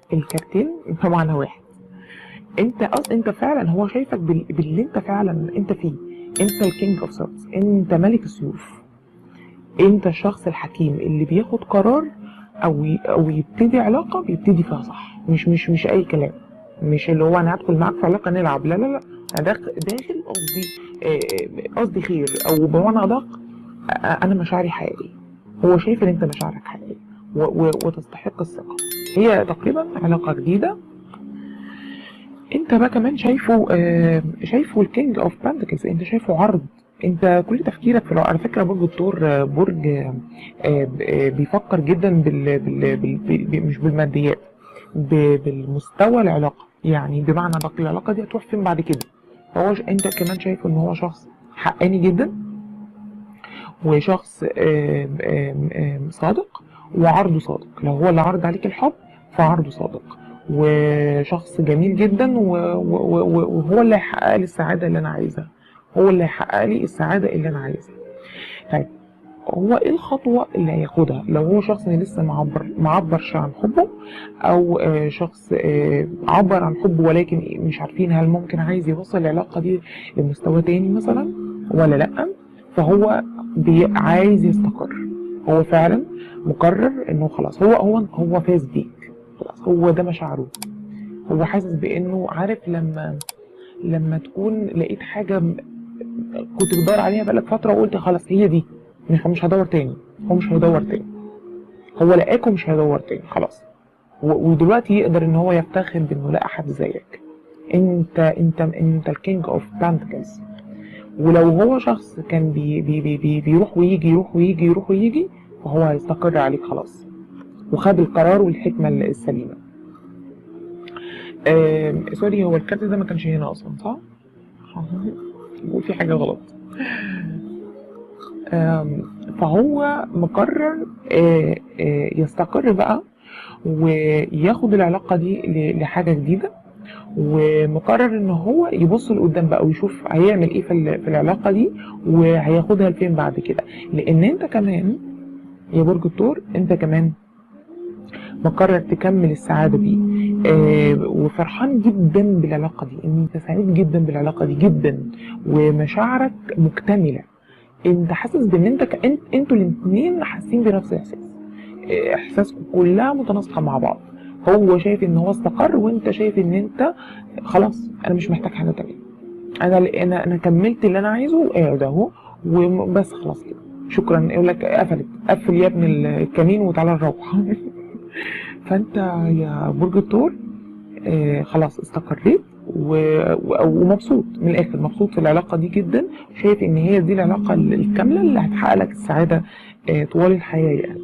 الكارتين طبعا واحد. انت فعلا هو شايفك باللي انت فعلا انت فيه. انت الكينج اوف سورتس، انت ملك السيوف، انت الشخص الحكيم اللي بياخد قرار او يبتدي علاقه بيبتدي فيها صح، مش اي كلام. مش اللي هو انا هدخل معاك في علاقه نلعب، لا لا لا، انا داخل قصدي قصدي خير، او بمعنى ادق انا مشاعري حقيقيه. هو شايف ان انت مشاعرك حقيقيه وتستحق الثقه. هي تقريبا علاقه جديده. انت بقى كمان شايفه الكينج اوف بانتكلز، انت شايفه عرض. انت كل تفكيرك في على فكره برج الثور برج بيفكر جدا مش بالماديات، بالمستوى العلاقه. يعني بمعنى ادق العلاقه دي هتروح فين بعد كده. فهو انت كمان شايف ان هو شخص حقاني جدا، وشخص صادق، وعرضه صادق. لو هو اللي عرض عليك الحب فعرضه صادق، وشخص جميل جدا، وهو اللي هيحقق لي السعادة اللي أنا عايزها. هو اللي هيحقق لي السعادة اللي أنا عايزها. طيب، هو ايه الخطوة اللي هياخدها لو هو شخص لسه معبرش عن حبه، او شخص عبر عن حبه ولكن مش عارفين هل ممكن عايز يوصل العلاقة دي لمستوى تاني مثلا ولا لأ. فهو عايز يستقر. هو فعلا مقرر انه خلاص هو فاز بيك، خلاص هو ده مشاعره. هو حاسس بانه عارف لما تكون لقيت حاجة كنت بتدور عليها بقالك فترة وقلت خلاص هي دي، مش هدور تاني. هو مش هيدور تاني، هو لقاك ومش هيدور تاني خلاص. ودلوقتي يقدر ان هو يفتخر بانه لقى حد زيك. انت الكينج اوف بانتكلز. ولو هو شخص كان بيروح ويجي يروح ويجي يروح ويجي، فهو هيستقر عليك خلاص، وخد القرار والحكمة السليمة. سوري، هو الكارت ده ما كانش هنا اصلا صح؟ بقول في حاجة غلط. فهو مقرر يستقر بقى وياخد العلاقة دي لحاجة جديدة، ومقرر ان هو يبص لقدام بقى ويشوف هيعمل ايه في العلاقة دي وهياخدها لفين بعد كده. لان انت كمان يا برج الثور، انت كمان مقرر تكمل السعادة دي، وفرحان جدا بالعلاقة دي، ان انت سعيد جدا بالعلاقة دي جدا، ومشاعرك مكتملة. انت حاسس بان انتوا الاثنين حاسين بنفس الاحساس، احساسكم كلها متناسقه مع بعض. هو شايف ان هو استقر، وانت شايف ان انت خلاص انا مش محتاج حاجه تانية. انا كملت اللي انا عايزه وقاعد اهو وبس خلاص كده شكرا. يقول لك قفل يا ابن الكمين وتعالى نروح. فانت يا برج الثور خلاص استقريت ومبسوط من الاخر، مبسوط في العلاقه دي جدا، شايف ان هي دي العلاقه الكامله اللي هتحقق لك السعاده طوال الحياه يعني.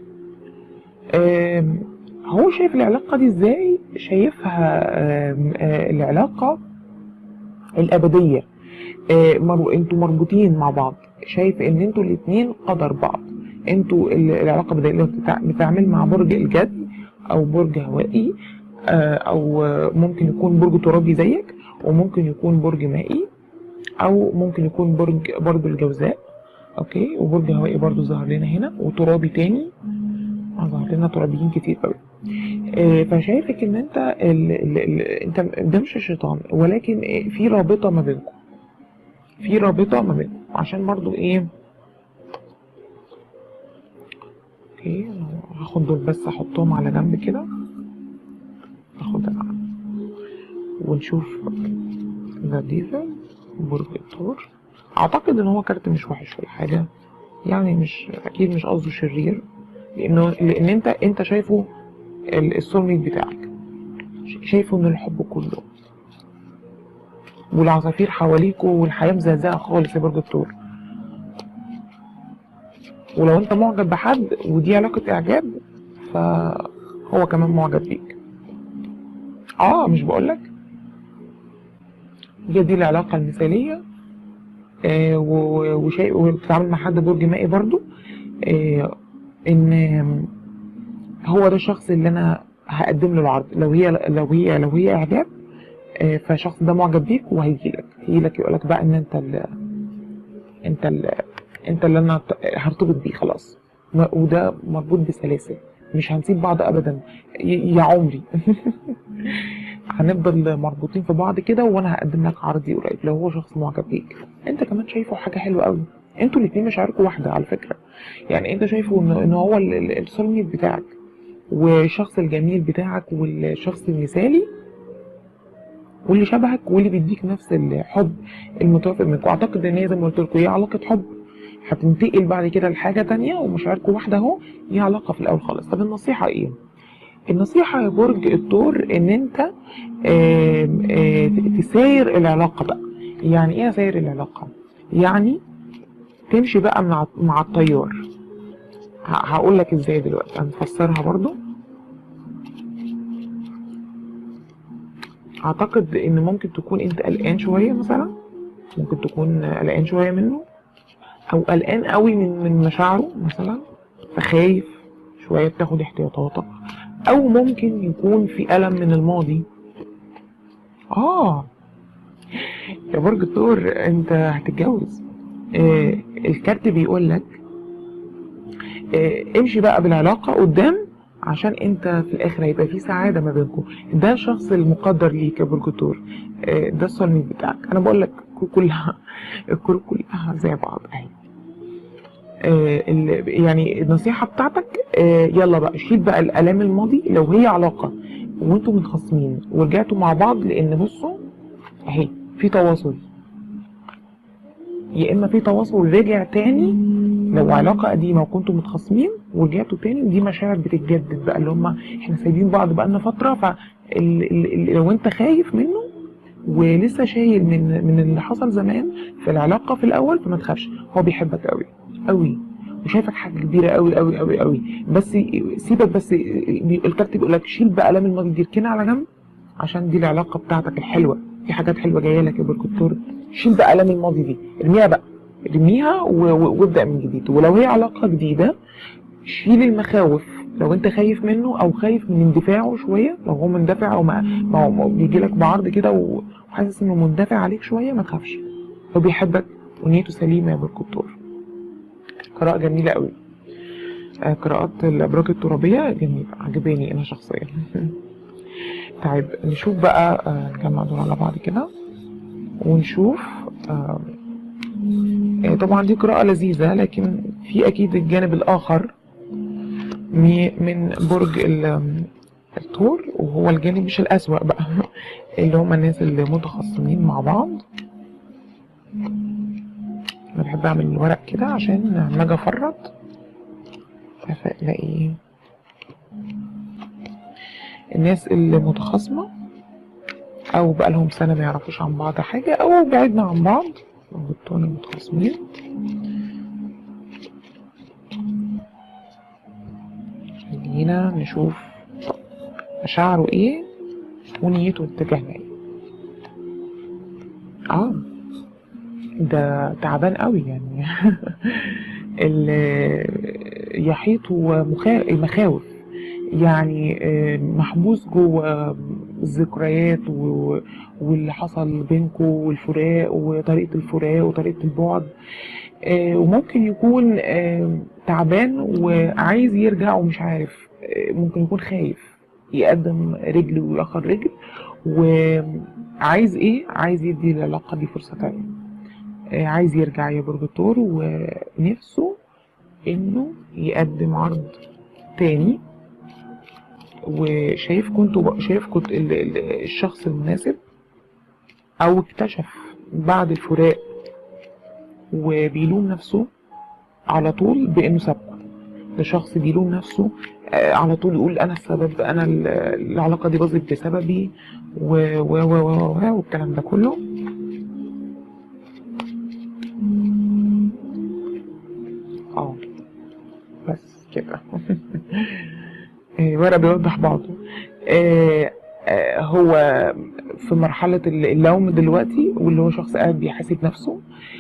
هو شايف العلاقه دي ازاي؟ شايفها العلاقه الابديه. انتوا مربوطين مع بعض، شايف ان انتوا الاتنين قدر بعض. انتوا العلاقه بدأ بتعمل مع برج الجد او برج هوائي، او ممكن يكون برج ترابي زيك، وممكن يكون برج مائي، او ممكن يكون برج الجوزاء. اوكي، وبرج هوائي برضو ظهر لنا هنا، وترابي تاني ظهر لنا، ترابيين كتير قوي. فشايفك ان انت ده مش الشيطان، ولكن في رابطه ما بينكم، في رابطه ما بينكم. عشان برضو ايه، اوكي هاخد دول بس احطهم على جنب كده، اخد ونشوف ذا ديفل برج الثور. اعتقد ان هو كارت مش وحش ولا حاجه يعني، مش اكيد مش قصده شرير، لان انت شايفه السولميت بتاعك، شايفه ان الحب كله والعصافير حواليكوا والحياه مزهزهه خالص يا برج الثور. ولو انت معجب بحد ودي علاقه اعجاب، فهو كمان معجب بيك. مش بقولك هي دي العلاقه المثاليه. وبتتعامل مع حد برج مائي برضو، ان هو ده الشخص اللي انا هقدم له العرض. لو هي اعجاب، فالشخص ده معجب بيك وهيجيلك يقولك بقى ان انت اللي انا هرتبط بيه خلاص. وده مربوط بسلاسل، مش هنسيب بعض ابدا يا عمري. هنفضل مربوطين في بعض كده، وانا هقدم لك عرضي قريب لو هو شخص معجب بيك. انت كمان شايفه حاجه حلوه قوي، انتوا الاتنين مشاعركم واحده على فكره. يعني انت شايفه ان هو السول ميت بتاعك، والشخص الجميل بتاعك، والشخص المثالي، واللي شبهك، واللي بيديك نفس الحب المتوافق منك. واعتقد ان هي زي ما قلت لكم هي علاقه حب هتنتقل بعد كده لحاجه تانية، ومشاعركم واحده اهو. هي علاقه في الاول خالص. طب النصيحه ايه؟ النصيحه يا برج الثور ان انت تساير العلاقه بقى. يعني ايه اساير العلاقه؟ يعني تمشي بقى مع التيار. هقول لك ازاي دلوقتي، هنفسرها برضو. اعتقد ان ممكن تكون انت قلقان شويه مثلا، ممكن تكون قلقان شويه منه، او قلقان قوي من مشاعره مثلا، فخايف شويه بتاخد احتياطاتك. او ممكن يكون في الم من الماضي. اه يا برج الثور انت هتتجوز. الكارت بيقول لك امشي بقى بالعلاقه قدام، عشان انت في الاخر هيبقى في سعاده ما بينكم. ده الشخص المقدر ليك يا برج الثور. ده الصالميت بتاعك. انا بقول لك كلها الكروت كلها زي بعض اهي. يعني النصيحه بتاعتك يلا بقى شيل بقى الالام الماضي. لو هي علاقه وانتم متخاصمين ورجعتوا مع بعض، لان بصوا اهي في تواصل، يا اما في تواصل رجع تاني. لو علاقه قديمه وكنتوا متخاصمين ورجعتوا تاني، ودي مشاعر بتتجدد بقى، اللي هم احنا سايبين بعض بقالنا فتره. لو انت خايف منه ولسه شايل من اللي حصل زمان في العلاقه في الاول، فما تخافش، هو بيحبك قوي قوي وشايفك حاجه كبيره قوي قوي قوي قوي. بس سيبك بس. الكارت بيقول لك شيل بقى الام الماضي دي، اركنها على جنب، عشان دي العلاقه بتاعتك الحلوه. في حاجات حلوه جايه لك يا بركوتور. شيل بقى الام الماضي دي، ارميها بقى، ارميها وابدا من جديد. ولو هي علاقه جديده، شيل المخاوف. لو انت خايف منه او خايف من اندفاعه شويه، لو هو مندفع او ما هو بيجي لك بعرض كده وحاسس انه مندفع عليك شويه، ما تخافش، هو بيحبك ونيته سليمه يا بركوتور. قراءه جميله قوي. قراءات الابراج الترابيه جميله، عجباني انا شخصيا. طيب نشوف بقى، نجمع دول على بعض كده ونشوف. طبعا دي قراءة لذيذة، لكن في أكيد الجانب الآخر من برج الثور، وهو الجانب مش الأسوأ بقى. اللي هم الناس اللي متخاصمين مع بعض. أنا بحب أعمل الورق كده عشان لما أجي أفرط ألاقي الناس اللي متخاصمة، أو بقى لهم سنة ما يعرفوش عن بعض حاجة، أو بعدنا عن بعض وبالتالي متخاصمين. خلينا نشوف مشاعره ايه ونيته اتجاهنا ايه. ده تعبان قوي يعني. يحيطه مخاوف، يعني محبوس جوه الذكريات واللي حصل بينكم والفراق وطريقة الفراق وطريقة البعد. وممكن يكون تعبان وعايز يرجع ومش عارف. ممكن يكون خايف يقدم رجل ويأخر رجل، وعايز ايه؟ عايز يدي العلاقة دي فرصة تانية. عايز يرجع يا برج الثور، ونفسه انه يقدم عرض تاني. وشايف كنت الشخص المناسب، او اكتشف بعد الفراق وبيلوم نفسه على طول بانه سابقه. ده شخص بيلوم نفسه على طول، يقول انا السبب، انا العلاقه دي باظت بسببي والكلام ده كله. بس كده. ورق بيوضح بعضه. هو في مرحلة اللوم دلوقتي، واللي هو شخص قاعد بيحاسب نفسه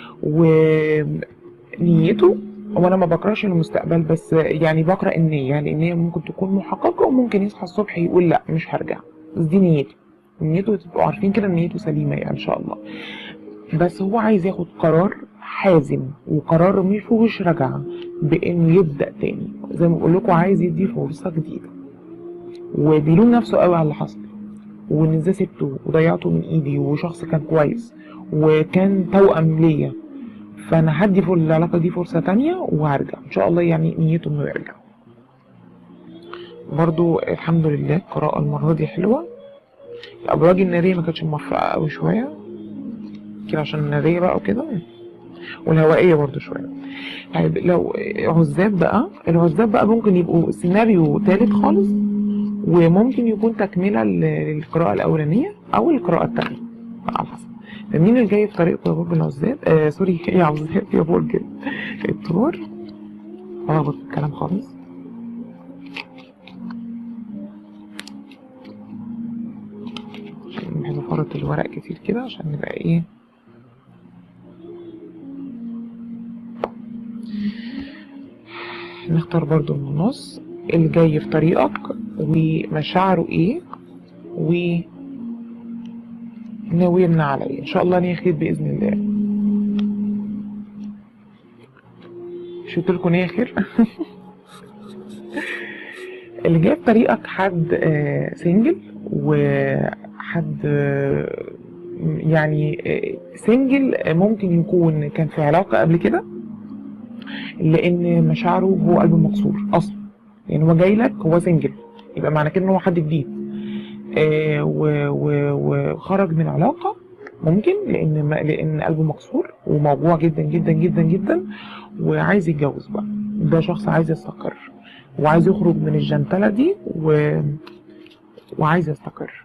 ونيته. وانا ما بقراش المستقبل، بس يعني بقرا النية. يعني النية ممكن تكون محققة، وممكن يصحى الصبح يقول لا مش هرجع، بس دي نيته تبقوا عارفين كده، نيته سليمة يعني ان شاء الله. بس هو عايز ياخد قرار حازم وقرار مفيهوش رجعة بانه يبدأ تاني، زي ما بقول لكم عايز يدي فرصة جديدة، وبيلوم نفسه قوي على اللي حصل، وان ازاي سبته وضيعته من ايدي، وشخص كان كويس وكان توأم ليا، فانا هدي في العلاقة دي فرصة تانية وهرجع ان شاء الله. يعني نيته انه يرجع. برضو الحمد لله القراءة المرة دي حلوة. الابراج النارية ما كانتش موفقة قوي شوية كده عشان النارية بقى وكده، والهوائية برضو شوية. طيب لو عزاب بقى، العزاب بقى ممكن يبقوا سيناريو تالت خالص، وممكن يكون تكملة للقراءة الأولانية أو القراءة التانية على حسب. مين اللي جاي في طريقكم يا برج العزاب؟ سوري يا عزاب يا برج الثور. ألخبط الكلام خالص. عشان بحب أفرط الورق كتير كده عشان نبقى إيه. نختار برضو من النص اللي جاي في طريقك ومشاعره ايه، وناوينا عليه ان شاء الله نية خير باذن الله. مش قلتلكوا نية خير؟ اللي جاي في طريقك حد سنجل، وحد يعني سنجل ممكن يكون كان في علاقة قبل كده، لان مشاعره هو قلبه مكسور اصلا. يعني هو جاي لك هو سنجل، يبقى معنى كده ان هو حد جديد وخرج من علاقه ممكن لان قلبه مكسور وموجوع جدا جدا جدا جدا، وعايز يتجوز بقى. ده شخص عايز يستقر وعايز يخرج من الجنتله دي وعايز يستقر.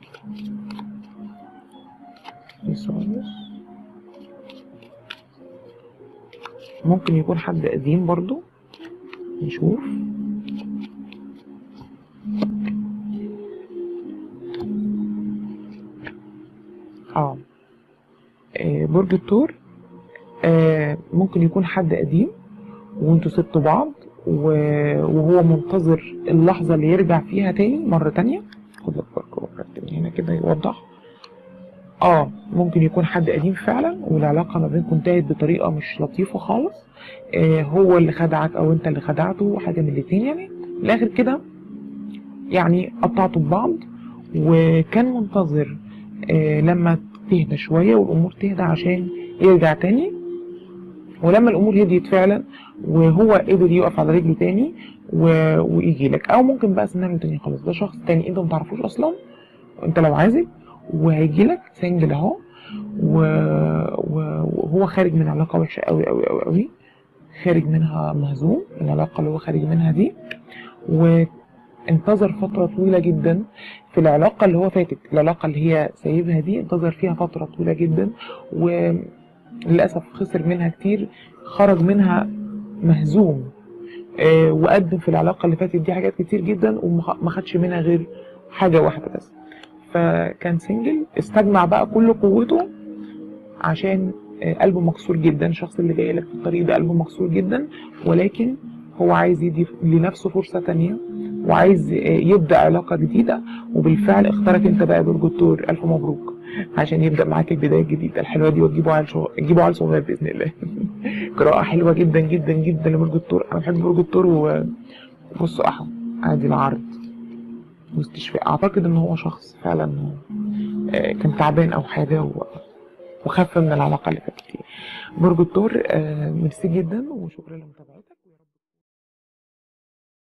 ممكن يكون حد قديم برضو. نشوف. برج الثور ممكن يكون حد قديم وانتوا سبتوا بعض وهو منتظر اللحظة اللي يرجع فيها تاني مرة تانية. خد لك برج هنا كده يوضح. ممكن يكون حد قديم فعلا والعلاقة ما بينكم انتهت بطريقة مش لطيفة خالص. هو اللي خدعك او انت اللي خدعته، حاجة من الاتنين يعني. الاخر كده يعني قطعتوا ببعض، وكان منتظر لما تهدى شوية والامور تهدى عشان يرجع تاني. ولما الامور هديت فعلا وهو قدر يقف على رجله تاني ويجي لك. او ممكن بقى سيناريو تاني خالص، ده شخص تاني انت متعرفوش اصلا انت لو عازب، وهيجي لك سنجل اهو، وهو خارج من علاقة وحشة قوي قوي قوي قوي، خارج منها مهزوم العلاقة اللي هو خارج منها دي، وانتظر فترة طويلة جدا في العلاقة اللي هو فاتت. العلاقة اللي هي سايبها دي انتظر فيها فترة طويلة جدا، وللأسف خسر منها كتير، خرج منها مهزوم. وقدم في العلاقة اللي فاتت دي حاجات كتير جدا وما خدش منها غير حاجة واحدة بس. فكان سنجل، استجمع بقى كل قوته عشان قلبه مكسور جدا. الشخص اللي جاي لك في الطريق ده قلبه مكسور جدا، ولكن هو عايز يدي لنفسه فرصة تانية وعايز يبدأ علاقة جديدة. وبالفعل اختارك انت بقى برج الثور. الف مبروك عشان يبدأ معاك البداية الجديدة الحلوة دي، وتجيبوا عيل صغير بإذن الله. قراءة حلوة جدا جدا جدا لبرج الثور. انا بحب برج الثور. وبصوا ادي العرض واستشفاء. اعتقد ان هو شخص فعلا كان تعبان او حاجة وخف من العلاقة اللي فاتت. برج الثور ميرسي جدا وشكرا لمتابعتك.